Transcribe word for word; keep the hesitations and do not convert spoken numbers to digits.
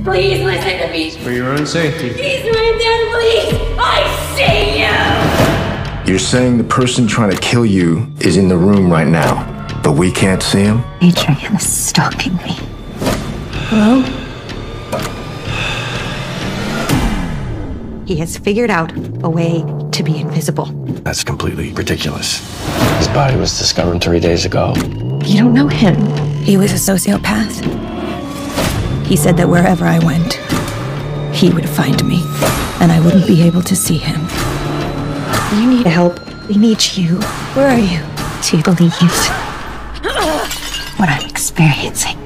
Please listen to me. For your own safety. He's right there, please. I see you. You're saying the person trying to kill you is in the room right now, but we can't see him? Adrian is stalking me. Hello? He has figured out a way to be invisible. That's completely ridiculous. His body was discovered three days ago. You don't know him. He was a sociopath. He said that wherever I went, he would find me, and I wouldn't be able to see him. You need help. We need you. Where are you? Do you believe what I'm experiencing?